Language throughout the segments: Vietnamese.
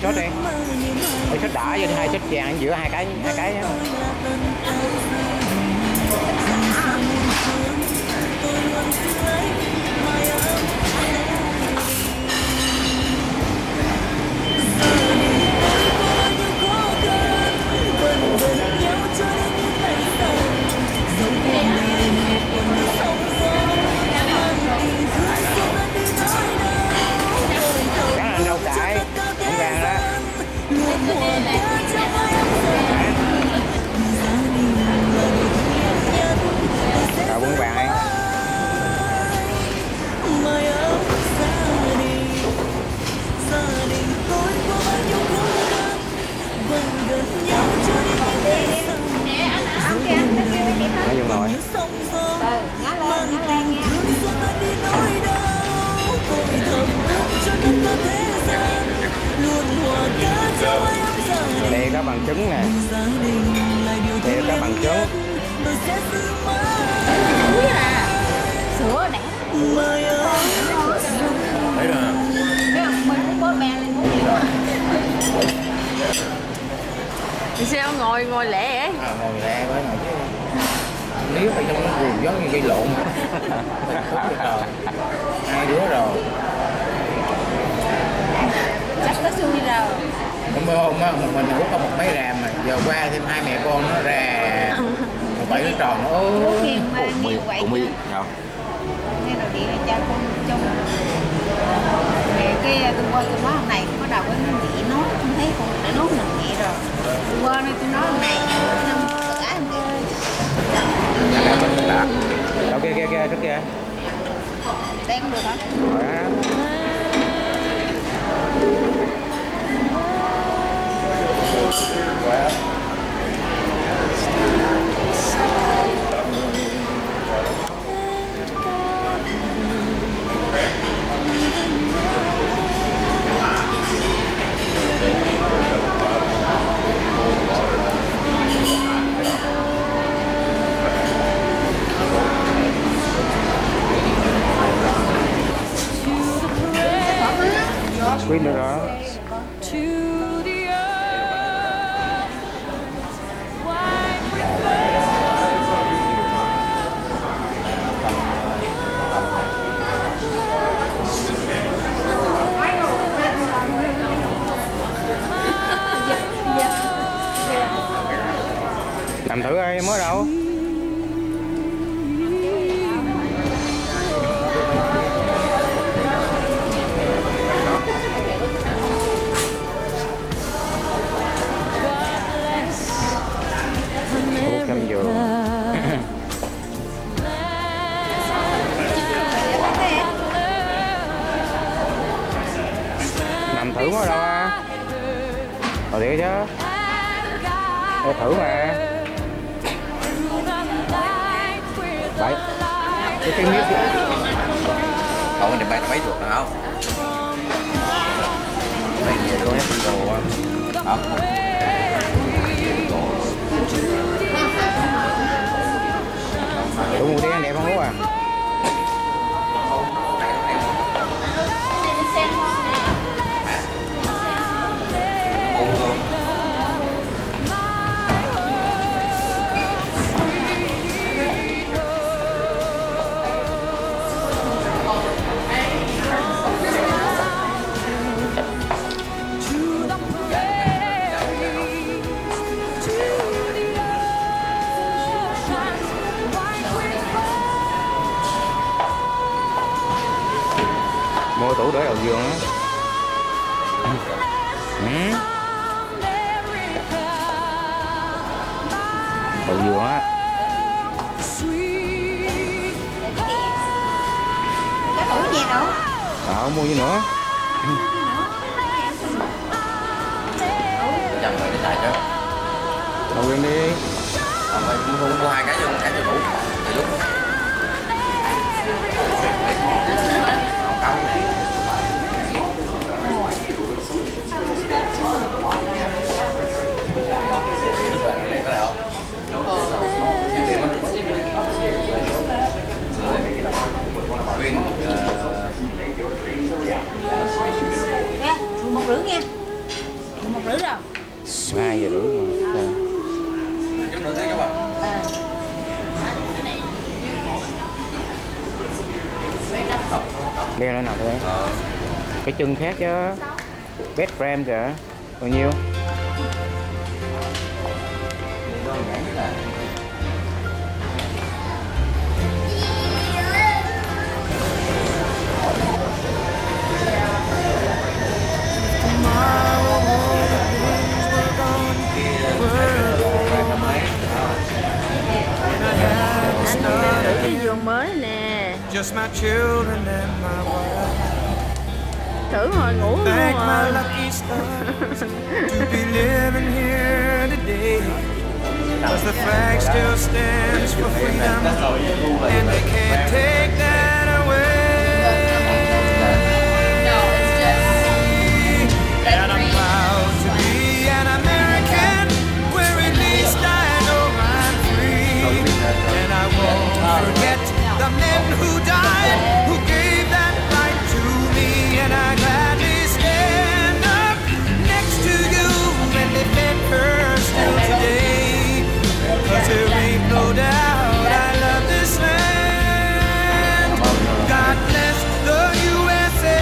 sốt đi. Ôi, sốt đỏ với hai sốt vàng giữa hai cái đây có bằng chứng nè, đây có bằng chứng. Sữa đẹp. Thấy rồi. Mình bố mẹ lên muốn gì đó. Thì sao ngồi lẹ vậy? Ngồi lẹ với ngồi chứ. Nếu phải trong nó buồn giống như gây lộn. Hai đứa rồi. Chắc có xui rồi. Hôm á, một mình hút có một mấy ràm mà giờ qua thêm hai mẹ con nó ra một bảy nó tròn nó Cũng biết nhau. Nghe rồi điện cho con trong cái tôi qua tôi nói hôm này bắt đầu cái bị nốt, không thấy con đã nốt mình vậy rồi. Tôi qua đây tôi nói hôm này năm cái không kịp. đâu kia trước kia. Đây cũng được hả? Quên được rồi. Làm thử coi mới đâu. Cam dừa. Làm thử mới đâu á. Rồi thiệt chứ. Để thử mà. Vậy. Cái miếng gì? Không, để bạn mấy chuột nào? Đây gì tôi hết đồ không? Đủ một tiếng anh đẹp không Út à? Mua tủ để đầu giường á. Đầu giường á. Cái tủ gì đâu? Không mua gì nữa. Dầm rồi để xài chứ. Đầu giường đi. Không mua hai cái cho một cái cho đủ. Thì lúc Một rưỡi nha. rồi. 2 giờ rưỡi mà. Chút nữa tới các bạn. Đeo lên nào thôi. Cái chân khác chứ. Best friend kìa. Bao nhiêu? Cái giường mới nè. Just my children and my wife. Thử hồi ngủ luôn Thank my rồi. lucky stars to be living here today. 'Cause the flag still stands for freedom, and they can't take that away. And I'm proud to be an American, where at least I know I'm free. And I won't forget the men who died, who gave that right to me. And I gladly stand up next to you and defend her still today. 'Cause there ain't no doubt I love this land. God bless the USA.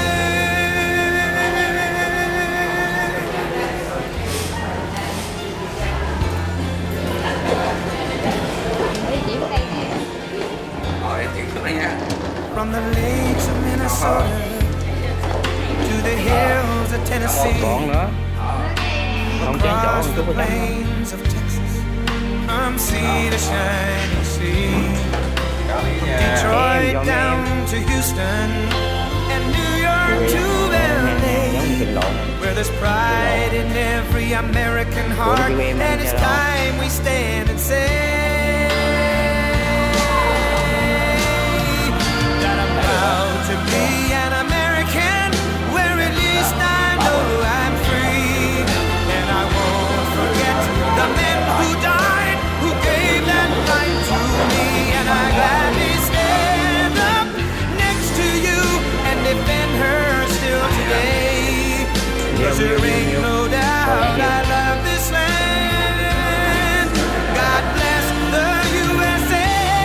Em chuyển xuống đây nha. From the lakes of Minnesota to the hills of Tennessee, Còn nữa. Không chán chỗ across một the chút nữa. plains of Texas, from sea to shining sea, Detroit down to Houston and New York to LA, where there's pride in every American heart, and it's time we stand and say that I'm proud to be an American, where at least I know I'm free. And I won't forget the men who died, who gave that right to me. And I gladly stand up next to you and defend her still today. 'Cause there ain't no doubt I love this land. God bless the USA.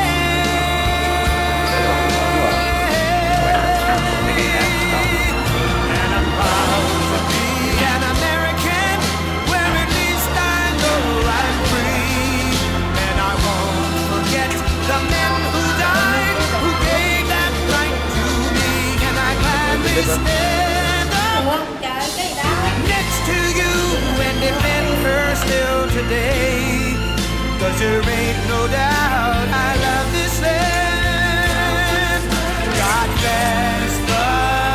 And I'm proud to be an American, where at least I know I'm free. And I won't forget the men who died, who gave that right to me. And I gladly stand up next to you and defend her still today. 'Cause there ain't no doubt I love this land. God bless the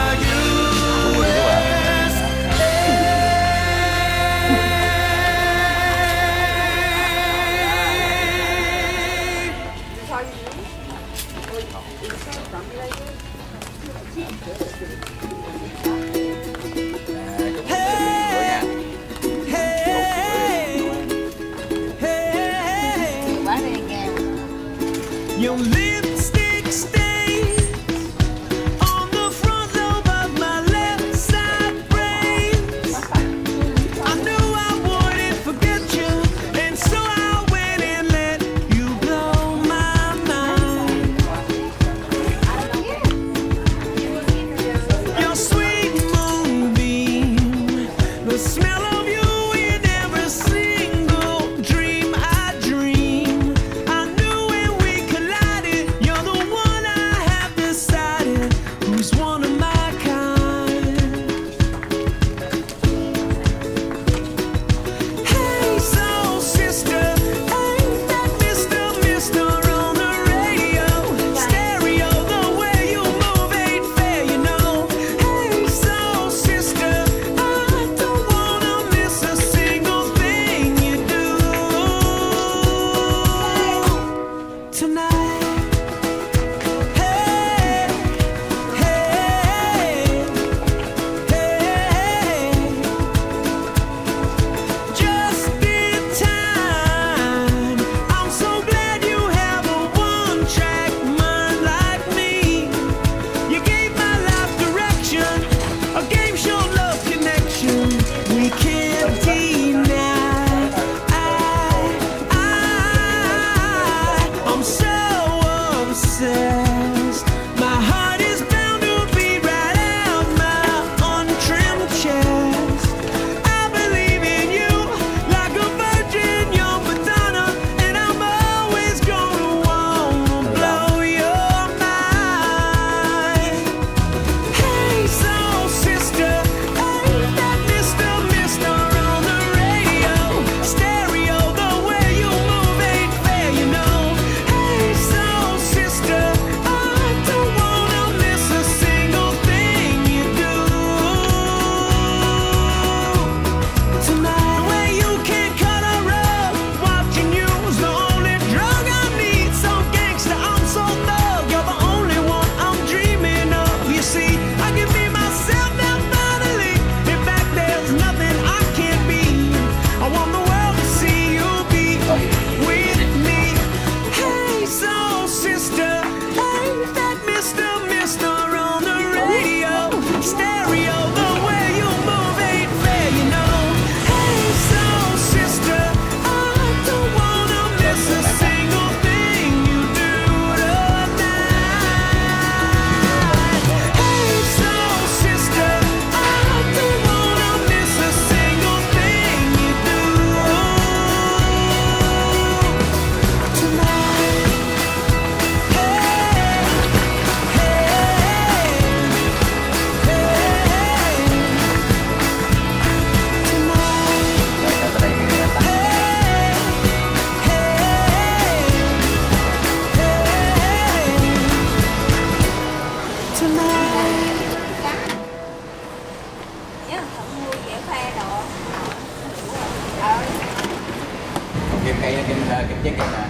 Quá đi nghe. Your lipstick stains on the front lobe of my left side brain. I knew I wouldn't forget you, and so I went and let you blow my mind. Your sweet moonbeam, the smell of you in every single dream I dream. I knew when we collided cây kim trái cây nè.